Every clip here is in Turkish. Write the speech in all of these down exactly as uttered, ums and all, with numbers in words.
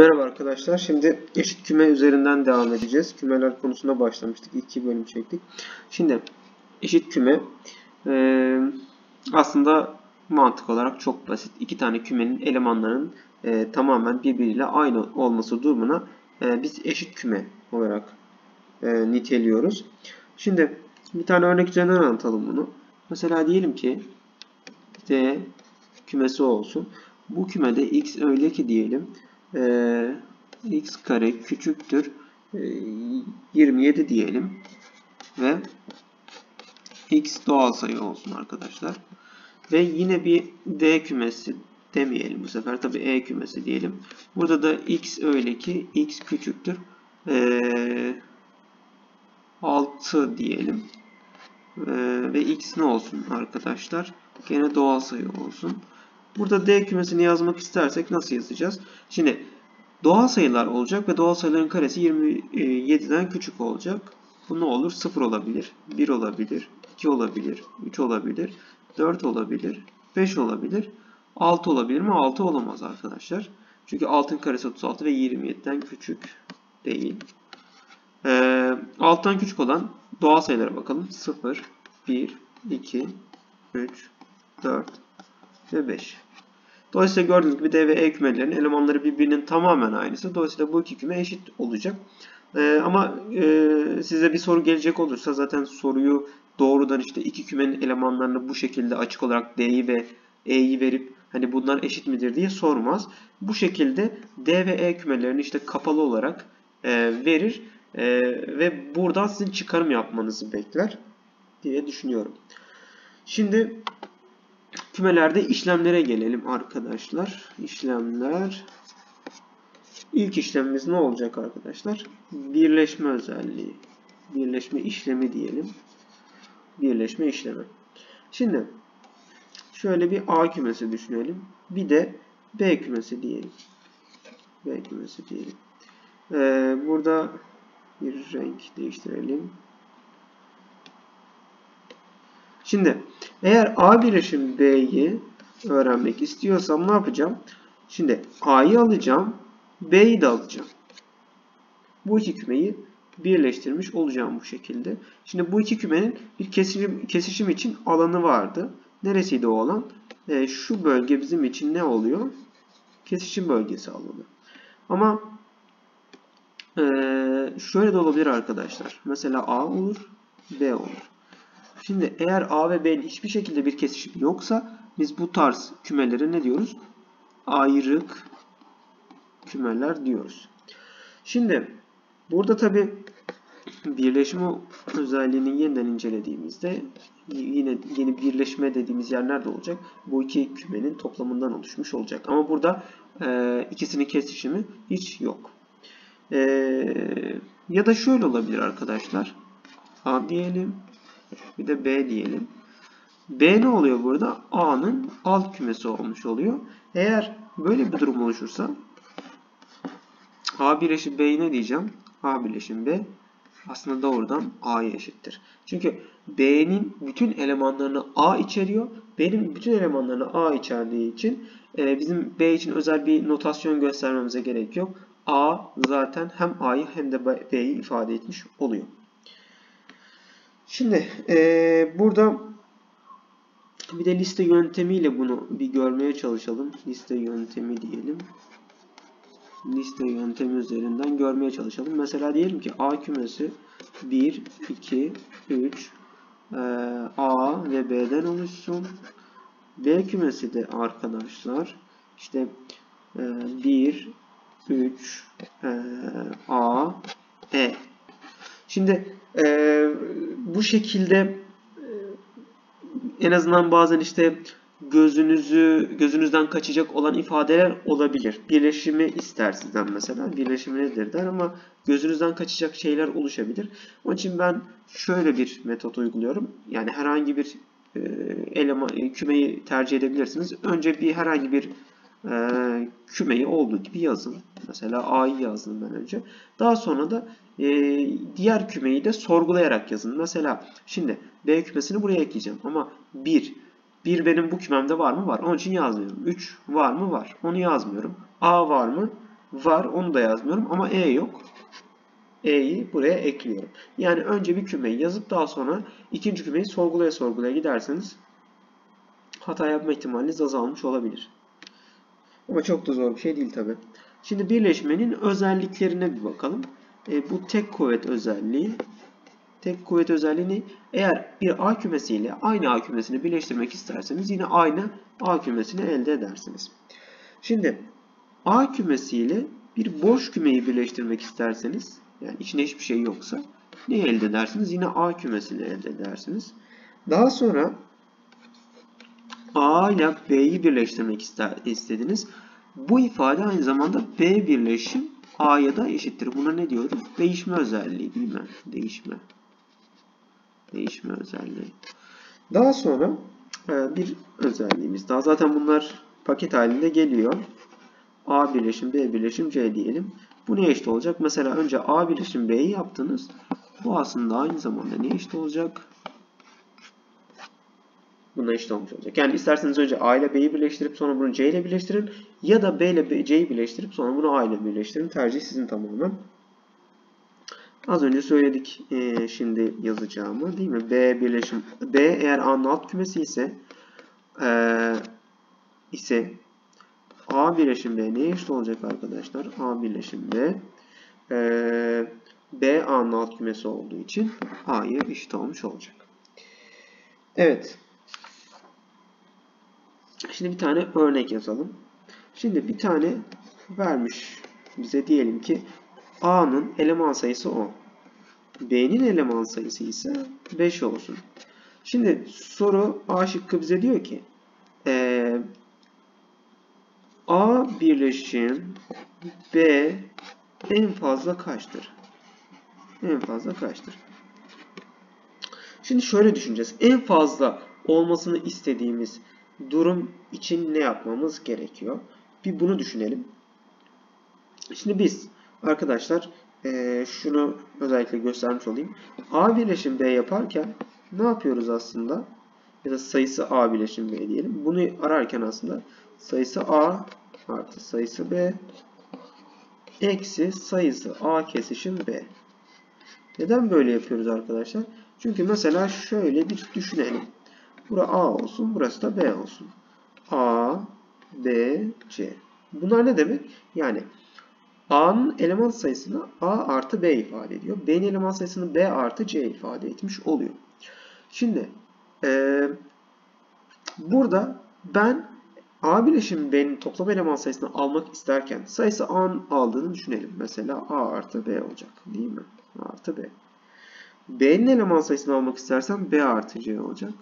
Merhaba arkadaşlar. Şimdi eşit küme üzerinden devam edeceğiz. Kümeler konusuna başlamıştık. İki bölüm çektik. Şimdi eşit küme e, aslında mantık olarak çok basit. İki tane kümenin elemanlarının e, tamamen birbiriyle aynı olması durumuna e, biz eşit küme olarak e, niteliyoruz. Şimdi bir tane örnek üzerinden anlatalım bunu. Mesela diyelim ki D kümesi olsun. Bu kümede x öyle ki diyelim e, x kare küçüktür e, yirmi yedi diyelim ve x doğal sayı olsun arkadaşlar. Ve yine bir D kümesi demeyelim bu sefer. Tabi E kümesi diyelim. Burada da x öyle ki x küçüktür e, altı diyelim. E, ve x ne olsun arkadaşlar? Gene doğal sayı olsun. Burada D kümesini yazmak istersek nasıl yazacağız? Şimdi doğal sayılar olacak ve doğal sayıların karesi yirmi yediden küçük olacak. Bu ne olur? sıfır olabilir, bir olabilir, iki olabilir, üç olabilir, dört olabilir, beş olabilir, altı olabilir mi? altı olamaz arkadaşlar. Çünkü altının karesi otuz altı ve yirmi yediden küçük değil. Ee, altıdan küçük olan doğal sayılara bakalım. sıfır, bir, iki, üç, dört ve beş. Dolayısıyla gördüğünüz gibi D ve E kümelerinin elemanları birbirinin tamamen aynısı. Dolayısıyla bu iki küme eşit olacak. Ee, ama e, size bir soru gelecek olursa zaten soruyu doğrudan işte iki kümenin elemanlarını bu şekilde açık olarak D'yi ve E'yi verip hani bunlar eşit midir diye sormaz. Bu şekilde D ve E kümelerini işte kapalı olarak e, verir e, ve buradan sizin çıkarım yapmanızı bekler diye düşünüyorum. Şimdi kümelerde işlemlere gelelim arkadaşlar. İşlemler. İlk işlemimiz ne olacak arkadaşlar? Birleşme özelliği. Birleşme işlemi diyelim. Birleşme işlemi. Şimdi şöyle bir A kümesi düşünelim. Bir de B kümesi diyelim. B kümesi diyelim. Ee, burada bir renk değiştirelim. Şimdi eğer A birleşim B'yi öğrenmek istiyorsam ne yapacağım? Şimdi A'yı alacağım, B'yi de alacağım. Bu iki kümeyi birleştirmiş olacağım bu şekilde. Şimdi bu iki kümenin bir kesişim, kesişim için alanı vardı. Neresiydi o alan? E, şu bölge bizim için ne oluyor? Kesişim bölgesi alanı. Ama e, şöyle de olabilir arkadaşlar. Mesela A olur, B olur. Şimdi eğer A ve B'nin hiçbir şekilde bir kesişim yoksa biz bu tarz kümelere ne diyoruz? Ayrık kümeler diyoruz. Şimdi burada tabi birleşme özelliğini yeniden incelediğimizde yine yeni birleşme dediğimiz yer nerede olacak? Bu iki kümenin toplamından oluşmuş olacak. Ama burada e, ikisinin kesişimi hiç yok. E, ya da şöyle olabilir arkadaşlar. A diyelim. Bir de B diyelim. B ne oluyor burada? A'nın alt kümesi olmuş oluyor. Eğer böyle bir durum oluşursa A birleşim B'yi ne diyeceğim? A birleşim B aslında doğrudan A'ya eşittir. Çünkü B'nin bütün elemanlarını A içeriyor. B'nin bütün elemanlarını A içerdiği için e, bizim B için özel bir notasyon göstermemize gerek yok. A zaten hem A'yı hem de B'yi ifade etmiş oluyor. Şimdi e, burada bir de liste yöntemiyle bunu bir görmeye çalışalım. Liste yöntemi diyelim. Liste yöntemi üzerinden görmeye çalışalım. Mesela diyelim ki A kümesi bir, iki, üç e, A ve B'den oluşsun. B kümesi de arkadaşlar işte e, bir, üç, e, A, E. Şimdi e, bu şekilde e, en azından bazen işte gözünüzü gözünüzden kaçacak olan ifadeler olabilir. Birleşimi ister sizden mesela. Birleşimi nedir der ama gözünüzden kaçacak şeyler oluşabilir. Onun için ben şöyle bir metot uyguluyorum. Yani herhangi bir e, eleman kümeyi tercih edebilirsiniz. Önce bir herhangi bir e, kümeyi olduğu gibi yazın. Mesela A'yı yazdım ben önce. Daha sonra da e, diğer kümeyi de sorgulayarak yazın. Mesela şimdi B kümesini buraya ekleyeceğim ama bir bir benim bu kümemde var mı? Var. Onun için yazmıyorum. üç var mı? Var. Onu yazmıyorum. A var mı? var, onu da yazmıyorum ama E yok. E'yi buraya ekliyorum. Yani önce bir kümeyi yazıp daha sonra ikinci kümeyi sorgulaya sorgulaya giderseniz hata yapma ihtimaliniz azalmış olabilir. Ama çok da zor bir şey değil tabi. Şimdi birleşmenin özelliklerine bir bakalım. E, bu tek kuvvet özelliği. Tek kuvvet özelliğini eğer bir A kümesiyle aynı A kümesini birleştirmek isterseniz yine aynı A kümesini elde edersiniz. Şimdi A kümesiyle bir boş kümeyi birleştirmek isterseniz, yani içinde hiçbir şey yoksa ne elde edersiniz? Yine A kümesini elde edersiniz. Daha sonra A ile B'yi birleştirmek istediniz. Bu ifade aynı zamanda B birleşim A'ya da eşittir. Buna ne diyoruz? Değişme özelliği değil mi? Değişme. Değişme özelliği. Daha sonra bir özelliğimiz daha. Zaten bunlar paket halinde geliyor. A birleşim B birleşim C diyelim. Bu neye eşit olacak? Mesela önce A birleşim B'yi yaptınız. Bu aslında aynı zamanda neye eşit olacak? Buna eşit olmuş olacak. Yani isterseniz önce A ile B'yi birleştirip sonra bunu C ile birleştirin. Ya da B ile C'yi birleştirip sonra bunu A ile birleştirin. Tercih sizin tamamen. Az önce söyledik ee, şimdi yazacağımı değil mi? B birleşim B eğer A'nın alt kümesi ise ee, ise A birleşim B neye eşit olacak arkadaşlar? A birleşim B ee, B A'nın alt kümesi olduğu için A'ya eşit olmuş olacak. Evet. Şimdi bir tane örnek yazalım. Şimdi bir tane vermiş bize, diyelim ki A'nın eleman sayısı on. B'nin eleman sayısı ise beş olsun. Şimdi soru A şıkkı bize diyor ki ee, A birleşim B en fazla kaçtır? En fazla kaçtır? Şimdi şöyle düşüneceğiz. En fazla olmasını istediğimiz durum için ne yapmamız gerekiyor? Bir bunu düşünelim. Şimdi biz arkadaşlar e, şunu özellikle göstermiş olayım. A birleşim B yaparken ne yapıyoruz aslında? Ya da sayısı A birleşim B diyelim. Bunu ararken aslında sayısı A artı sayısı B eksi sayısı A kesişim B. Neden böyle yapıyoruz arkadaşlar? Çünkü mesela şöyle bir düşünelim. Burası A olsun, burası da B olsun. A, B, C. Bunlar ne demek? Yani A'nın eleman sayısını A artı B ifade ediyor. B'nin eleman sayısını B artı C ifade etmiş oluyor. Şimdi e, burada ben A bileşim B'nin toplam eleman sayısını almak isterken sayısı A'nın aldığını düşünelim. Mesela A artı B olacak. Değil mi? A artı B. B'nin eleman sayısını almak istersem B artı C olacak.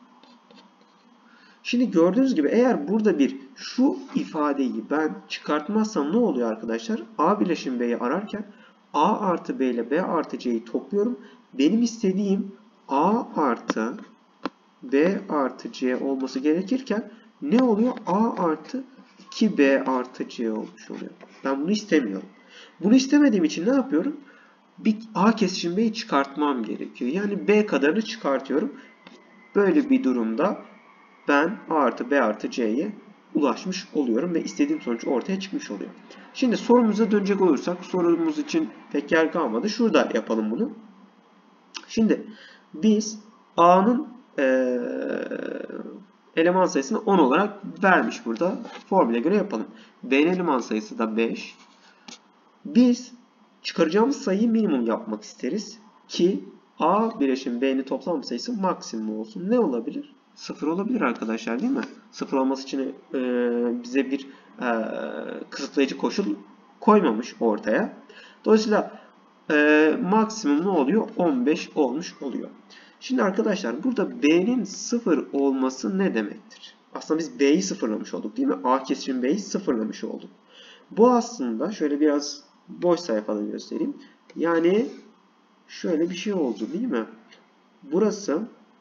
Şimdi gördüğünüz gibi eğer burada bir şu ifadeyi ben çıkartmazsam ne oluyor arkadaşlar? A bileşim B'yi ararken A artı B ile B artı C'yi topluyorum. Benim istediğim A artı B artı C olması gerekirken ne oluyor? A artı iki B artı C olmuş oluyor. Ben bunu istemiyorum. Bunu istemediğim için ne yapıyorum? Bir A kesişim B'yi çıkartmam gerekiyor. Yani B kadarını çıkartıyorum. Böyle bir durumda ben A artı B artı C'ye ulaşmış oluyorum ve istediğim sonuç ortaya çıkmış oluyor. Şimdi sorumuza dönecek olursak sorumuz için pek yer kalmadı. Şurada yapalım bunu. Şimdi biz A'nın ee, eleman sayısını on olarak vermiş burada. Formüle göre yapalım. B'nin eleman sayısı da beş. Biz çıkaracağımız sayıyı minimum yapmak isteriz ki A bileşim B'nin toplam sayısı maksimum olsun. Ne olabilir? sıfır olabilir arkadaşlar değil mi? sıfır olması için e, bize bir e, kısıtlayıcı koşul koymamış ortaya. Dolayısıyla e, maksimum ne oluyor? on beş olmuş oluyor. Şimdi arkadaşlar burada B'nin sıfır olması ne demektir? Aslında biz B'yi sıfırlamış olduk değil mi? A kesişim B'yi sıfırlamış olduk. Bu aslında şöyle biraz boş sayfada göstereyim. Yani şöyle bir şey oldu değil mi? Burası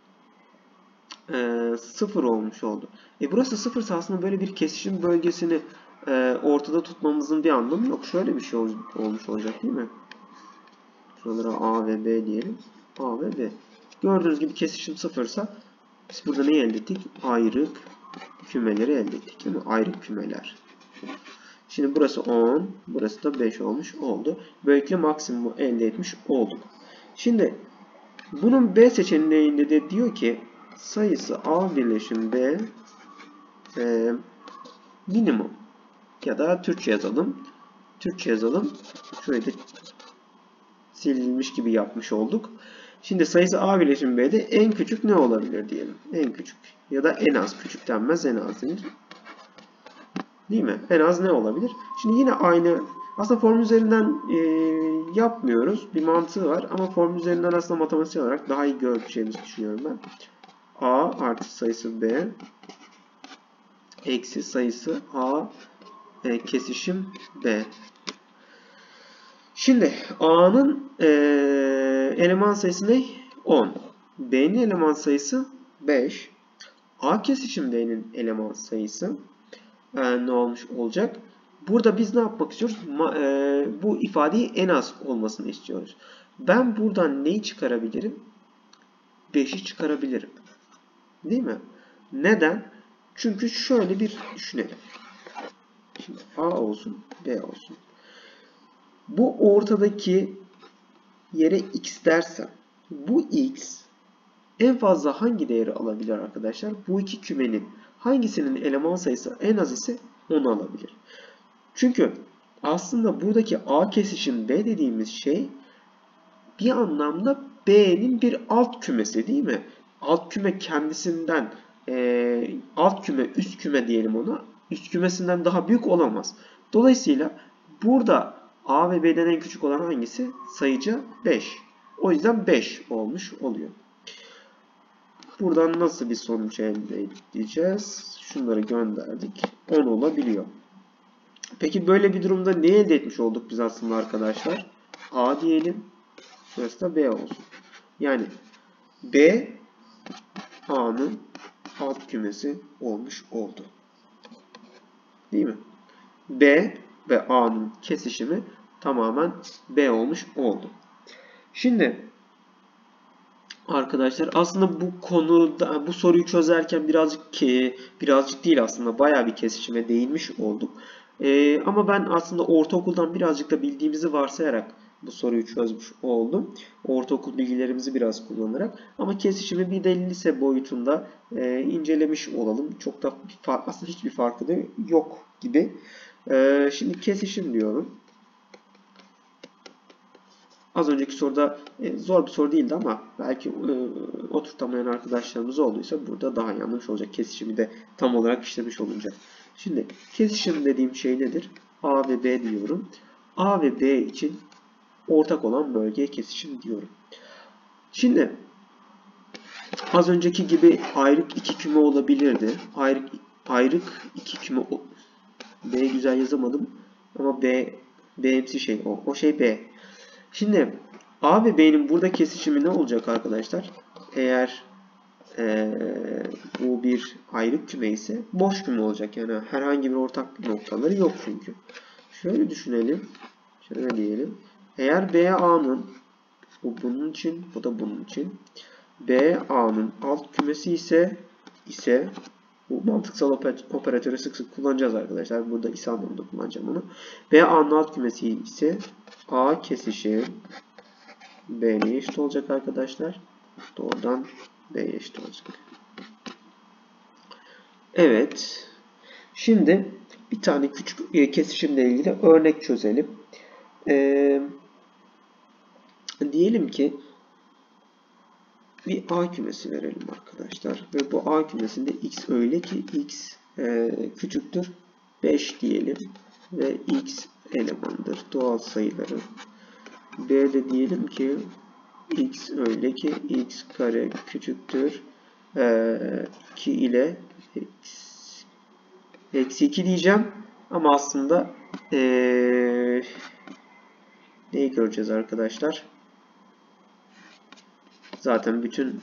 e, sıfır olmuş oldu. E burası sıfırsa aslında böyle bir kesişim bölgesini e, ortada tutmamızın bir anlamı yok. Şöyle bir şey ol, olmuş olacak değil mi? Şuralara A ve B diyelim. A ve B. Gördüğünüz gibi kesişim sıfırsa biz burada neyi elde ettik? Ayrık kümeleri elde ettik değil mi? Ayrık kümeler. Şimdi burası on, burası da beş olmuş oldu. Böylelikle maksimumu elde etmiş olduk. Şimdi bunun B seçeneğinde de diyor ki sayısı A birleşim B e, minimum. Ya da Türkçe yazalım. Türkçe yazalım. Şurayı da silinmiş gibi yapmış olduk. Şimdi sayısı A birleşim B'de en küçük ne olabilir diyelim. En küçük. Ya da en az. Küçük denmez, en az denir. Değil mi? En az ne olabilir? Şimdi yine aynı. Aslında formül üzerinden e, yapmıyoruz. Bir mantığı var. Ama formül üzerinden aslında matematiksel olarak daha iyi göreceğimizi düşünüyorum ben. A artı sayısı B eksi sayısı A e, kesişim B. Şimdi A'nın e, eleman sayısı ne? on. B'nin eleman sayısı beş. A kesişim B'nin eleman sayısı e, ne olmuş olacak? Burada biz ne yapmak istiyoruz? Ma, e, bu ifadeyi en az olmasını istiyoruz. Ben buradan neyi çıkarabilirim? beşi çıkarabilirim. Değil mi? Neden? Çünkü şöyle bir düşünelim. Şimdi A olsun, B olsun. Bu ortadaki yere x dersem, bu x en fazla hangi değeri alabilir arkadaşlar? Bu iki kümenin hangisinin eleman sayısı en az ise onu alabilir. Çünkü aslında buradaki A kesişim B dediğimiz şey bir anlamda B'nin bir alt kümesi değil mi? Alt küme kendisinden e, alt küme, üst küme diyelim ona. Üst kümesinden daha büyük olamaz. Dolayısıyla burada A ve B'den en küçük olan hangisi? Sayıca beş. O yüzden beş olmuş oluyor. Buradan nasıl bir sonuç elde edeceğiz? Şunları gönderdik. on olabiliyor. Peki böyle bir durumda ne elde etmiş olduk biz aslında arkadaşlar? A diyelim. Şurası da B olsun. Yani B A'nın alt kümesi olmuş oldu. Değil mi? B ve A'nın kesişimi tamamen B olmuş oldu. Şimdi arkadaşlar aslında bu konuda bu soruyu çözerken birazcık ki birazcık değil aslında bayağı bir kesişime değinmiş olduk. Ee, ama ben aslında ortaokuldan birazcık da bildiğimizi varsayarak bu soruyu çözmüş oldum. Ortaokul bilgilerimizi biraz kullanarak. Ama kesişimi bir de lise boyutunda e, incelemiş olalım. Çok da bir fark, aslında hiçbir farkı da yok gibi. E, şimdi kesişim diyorum. Az önceki soruda e, zor bir soru değildi ama belki e, oturtamayan arkadaşlarımız olduysa burada daha iyi anlamış olacak. Kesişimi de tam olarak işlemiş olunca. Şimdi kesişim dediğim şey nedir? A ve B diyorum. A ve B için ortak olan bölgeye kesişim diyorum. Şimdi az önceki gibi ayrık iki küme olabilirdi. Ayrık, ayrık iki küme B güzel yazamadım ama B B'msi şey o. O şey B. Şimdi A ve B'nin burada kesişimi ne olacak arkadaşlar? Eğer ee, bu bir ayrık küme ise boş küme olacak. Yani herhangi bir ortak noktaları yok çünkü. Şöyle düşünelim. Şöyle diyelim. Eğer B A'nın bu bunun için, bu da bunun için. B A'nın alt kümesi ise ise bu mantıksal operatörü sık sık kullanacağız arkadaşlar. Burada ise anlamında kullanacağım onu. B A'nın alt kümesi ise A kesişim B'ye eşit olacak arkadaşlar. Doğrudan B'ye eşit olacak. Evet. Şimdi bir tane küçük kesişimle ilgili örnek çözelim. Ee, diyelim ki bir A kümesi verelim arkadaşlar. Ve bu A kümesinde x öyle ki x e, küçüktür beş diyelim. Ve x elemandır. Doğal sayıları. B'de diyelim ki x öyle ki x kare küçüktür e, iki ile eksi iki diyeceğim. Ama aslında e, neyi göreceğiz arkadaşlar? Zaten bütün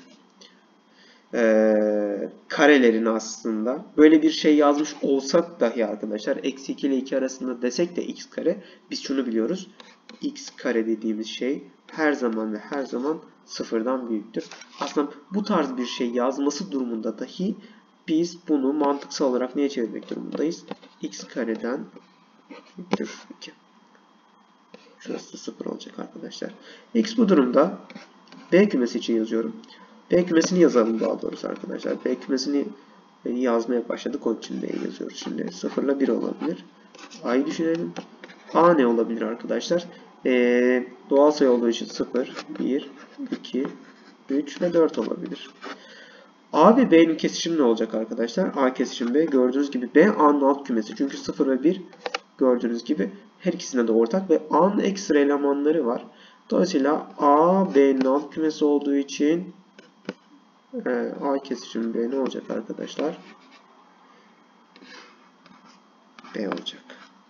e, karelerin aslında böyle bir şey yazmış olsak dahi arkadaşlar eksi iki ile iki arasında desek de x kare biz şunu biliyoruz. X kare dediğimiz şey her zaman ve her zaman sıfırdan büyüktür. Aslında bu tarz bir şey yazması durumunda dahi biz bunu mantıksal olarak neye çevirmek durumundayız? X kareden iki. Şurası sıfır olacak arkadaşlar. X bu durumda B kümesi için yazıyorum. B kümesini yazalım daha doğrusu arkadaşlar. B kümesini yazmaya başladık. Onun için B'yi yazıyoruz. Şimdi sıfır ile bir olabilir. A'yı düşünelim. A ne olabilir arkadaşlar? Ee, doğal sayı olduğu için sıfır, bir, iki, üç ve dört olabilir. A ve B'nin kesişimi ne olacak arkadaşlar? A kesişim B. Gördüğünüz gibi B A'nın alt kümesi. Çünkü sıfır ve bir gördüğünüz gibi her ikisine de ortak ve A'nın ekstra elemanları var. Dolayısıyla A B'nin alt kümesi olduğu için e, A kesişim B ne olacak arkadaşlar? B olacak.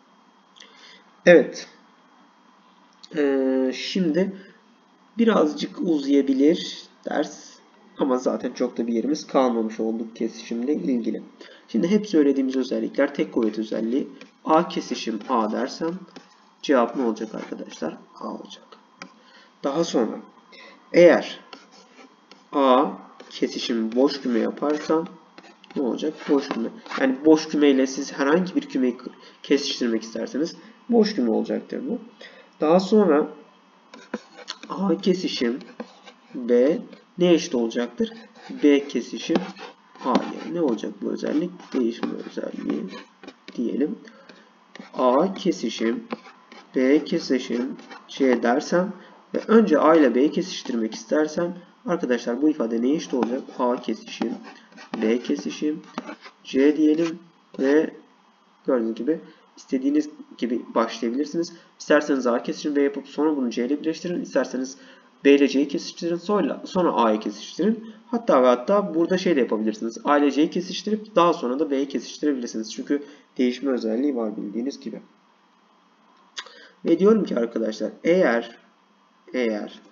Evet. Ee, şimdi birazcık uzayabilir ders ama zaten çok da bir yerimiz kalmamış olduk kesişimle ilgili. Şimdi hep söylediğimiz özellikler tek kuvvet özelliği. A kesişim A dersem cevap ne olacak arkadaşlar? A olacak. Daha sonra eğer A kesişim boş küme yaparsam ne olacak? Boş küme. Yani boş kümeyle siz herhangi bir kümeyi kesiştirmek isterseniz boş küme olacaktır bu. Daha sonra A kesişim B ne eşit olacaktır? B kesişim A'ya. Ne olacak bu özellik? Değişme özelliği diyelim. A kesişim B kesişim C dersem ve önce A ile B'yi kesiştirmek istersem arkadaşlar bu ifade neye eşit olacak? A kesişim B kesişim C diyelim ve gördüğünüz gibi istediğiniz gibi başlayabilirsiniz. İsterseniz A kesişim B yapıp sonra bunu C ile birleştirin. İsterseniz B ile C'yi kesiştirin. Sonra, sonra A'yı kesiştirin. Hatta ve hatta burada şey de yapabilirsiniz. A ile C'yi kesiştirip daha sonra da B'yi kesiştirebilirsiniz. Çünkü değişme özelliği var bildiğiniz gibi. Ve diyorum ki arkadaşlar eğer eğer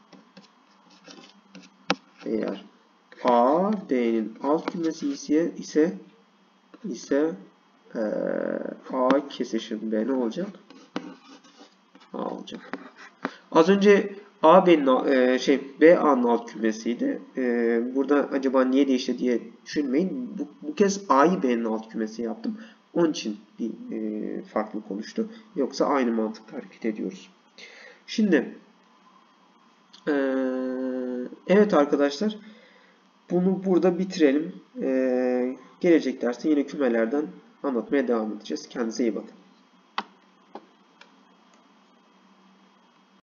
eğer A B'nin alt kümesi ise ise ise ee, A kesişim B ne olacak? A olacak. Az önce A B'nin e, şey B A'nın alt kümesiydi. E, burada acaba niye değişti diye düşünmeyin. Bu, bu kez A'yı B'nin alt kümesi yaptım. Onun için bir e, farklı konuştu. Yoksa aynı mantıkla hareket ediyoruz. Şimdi e, evet arkadaşlar bunu burada bitirelim. E, gelecek derste yine kümelerden anlatmaya devam edeceğiz. Kendinize iyi bakın.